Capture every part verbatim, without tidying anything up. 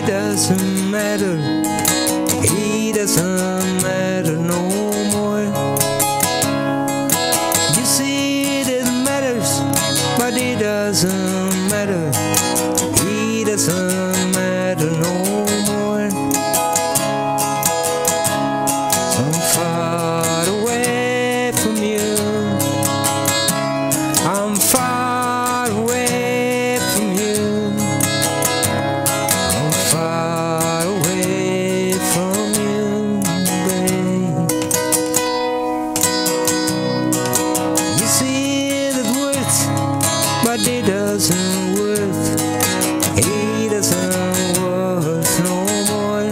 doesn't matter. He doesn't matter no more. You see it matters, but it doesn't matter. He doesn't matter no more. So I'm far away from you. I'm far away from you. I'm far away from you, babe. You see that worth, but it doesn't worth. He doesn't worth no more.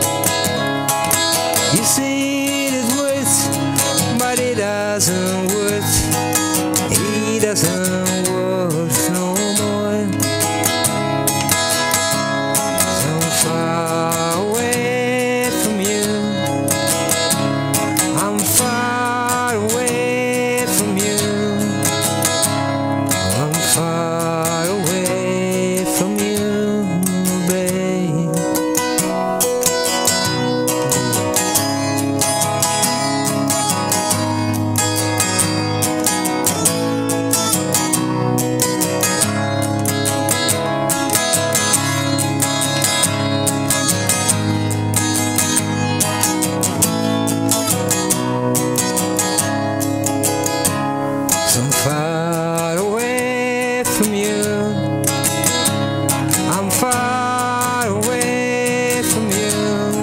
You see it worth, but it doesn't worth. He doesn't worth no more. So far away from you. I'm far away from you. I'm far away from you, babe. So I'm far away from you. I'm far away from you.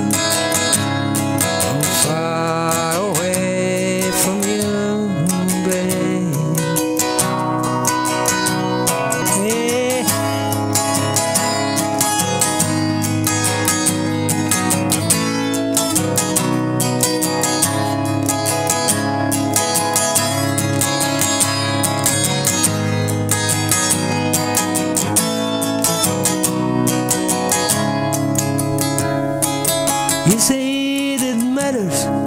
I'm far away from you, babe. Yeah. You say that matters,